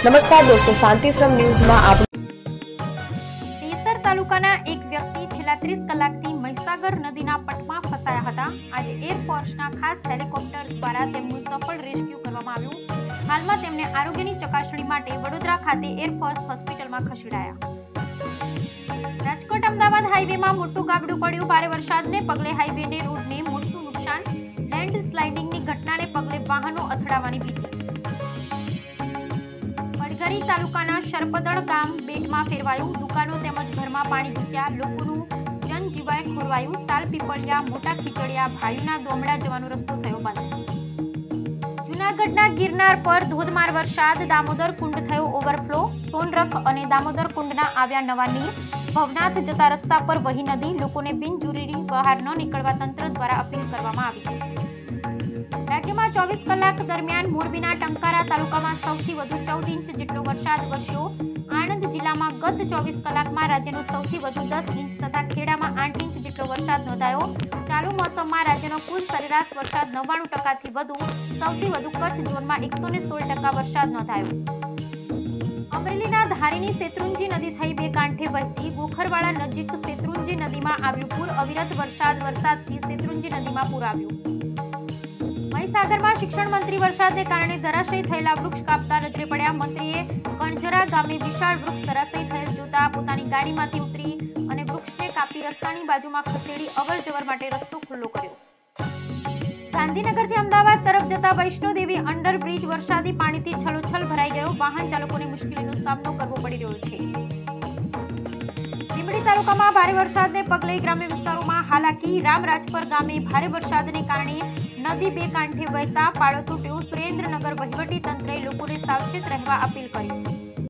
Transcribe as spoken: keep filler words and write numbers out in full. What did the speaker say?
નમસ્કાર દોસ્તો, શાંતિશ્રમ ન્યૂઝમાં આપ દેસર તાલુકાના એક વ્યક્તિ છેલ્લા ત્રીસ કલાકથી મહીસાગર નદીના પટમાં ફસાયા હતા। આજે એરફોર્સના ખાસ હેલિકોપ્ટર દ્વારા તેમનું સફળ રેસ્ક્યુ કરવામાં આવ્યું। હાલમાં તેમને આરોગ્યની ચકાસણી માટે વડોદરા ખાતે એરફોર્સ હોસ્પિટલમાં ખસેડાયા। રાજકોટ અમદાવાદ હાઈવેમાં મોટું ગાબડું પડ્યું। ભારે વરસાદને પગલે હાઈવેને રોડને મોટું નુકસાન। લેન્ડ સ્લાઇડિંગની ઘટનાને પગલે વાહનો અથડાવાની ભીતિ। વડગરી તાલુકાના શરપદળ ગામ બેટમાં ફેરવાયું। દુકાનો તેમજ ઘરમાં પાણી ઘૂસ્યા। લોકોનું જનજીવન ખોરવાયું। તાલ પીપળિયા મોટા ખીચડિયા ભાઈના દોમડા જવાનો રસ્તો થયો બંધ। જૂનાગઢના ગિરનાર પર ધોધમાર વરસાદ। દામોદર કુંડ થયો ઓવરફ્લો। સોનરખ અને દામોદર કુંડના આવ્યા નવા નીર। ભવનાથ જતા રસ્તા પર વહી નદી। લોકોને બિનજરૂરી બહાર ન નીકળવા તંત્ર દ્વારા અપીલ કરવામાં આવી। રાજ્યમાં ચોવીસ કલાક દરમિયાન મોરબીના ટંકારા તાલુકામાં સૌથી વધુ ચૌદ ઇંચ જેટલો વરસાદ વરસ્યો। આણંદ જિલ્લામાં ગત ચોવીસ કલાકમાં રાજ્યનો સૌથી વધુ દસ ઇંચ તથા ખેડામાં આઠ ઇંચ જેટલો વરસાદ નોંધાયો। ચાલુ મોસમમાં રાજ્યનો કુલ સરેરાશ વરસાદ નવ્વાણું ટકાથી વધુ। સૌથી વધુ કચ્છ ઝોનમાં એકસો ને સોળ ટકા વરસાદ નોંધાયો। અમરેલીના ધારીની શેત્રુંજી નદી થઈ બે કાંઠે વહેતી। ગોખરવાડા નજીક શેત્રુંજી નદીમાં આવ્યું પૂર। અવિરત વરસાદ વરસાદથી શેત્રુંજી નદીમાં પૂર આવ્યું। મહીસાગરમાં શિક્ષણ મંત્રી વરસાદને કારણે ધરાશયી થયેલા વૃક્ષ કાપતા નજરે પડ્યા। મંત્રીએ કણજરા ગામે વિશાળ વૃક્ષ ધરાશયી થયેલ જોતા પોતાની ગાડીમાંથી ઉતરી અને વૃક્ષને કાપી રસ્તાની બાજુમાં ખસેડી અવર જવર માટે રસ્તો ખુલ્લો કર્યો। ગાંધીનગરથી અમદાવાદ તરફ જતા વૈષ્ણોદેવી અંડરબ્રિજ વરસાદી પાણીથી છલોછલ ભરાઈ ગયો। વાહન ચાલકોને મુશ્કેલીનો સામનો કરવો પડી રહ્યો છે। લીંબડી તાલુકામાં ભારે વરસાદને પગલે ગ્રામ્ય વિસ્તારોમાં હાલાકી। રામરાજપર ગામે ભારે વરસાદને કારણે નદી બે કાંઠે વહેતા પાળો તૂટ્યો। સુરેન્દ્રનગર વહીવટી તંત્રએ લોકોને સાવચેત રહેવા અપીલ કરી।